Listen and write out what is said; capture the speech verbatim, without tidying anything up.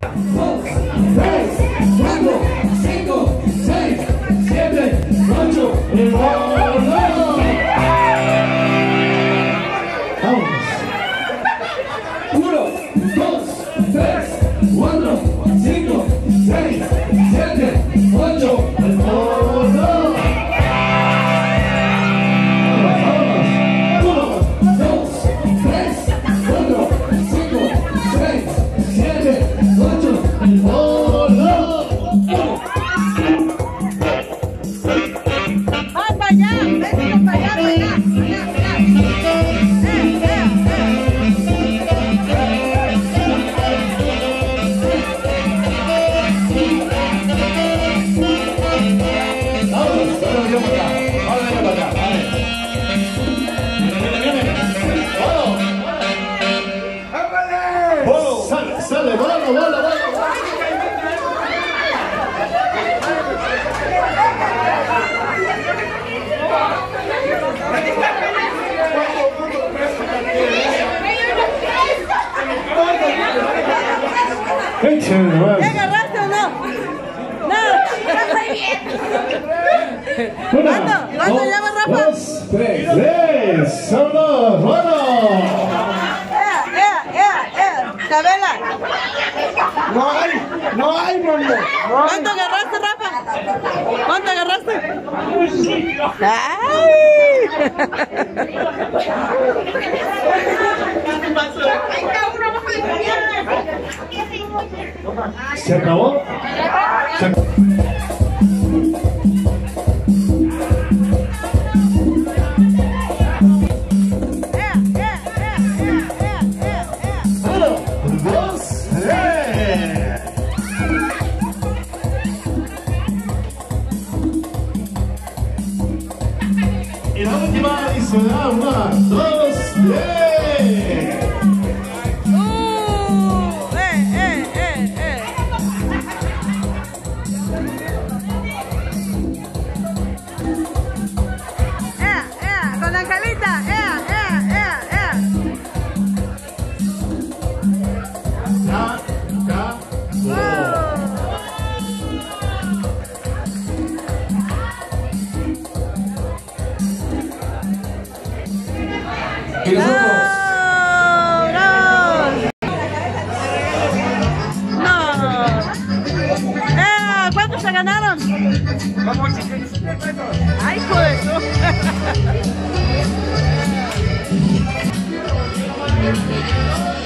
Sale, bola, bola, bola. ¿Ya agarraste o no? No. ¿Cuánto? ¿Cuánto llama Rafa? Dos, tres, tres, solo, bueno. ¡Ea, ea, ea, ea! ¡Cabela! No hay, no hay, no hay. ¿Cuánto agarraste, Rafa? ¿Cuánto agarraste? ¡Ay! ¿Se acabó? Se acabó. Y la última dice, una, dos, tres. ¡Uh! ¡Eh, eh, eh, eh! ¡Ea, ea! ¡Con Angelita! ¡Ea, ea, ea, ea! Ya, ya, ¡Uh! Y nosotros. ¡No! ¡Eh! ¿Cuántos se ganaron? ¡Ay, joder!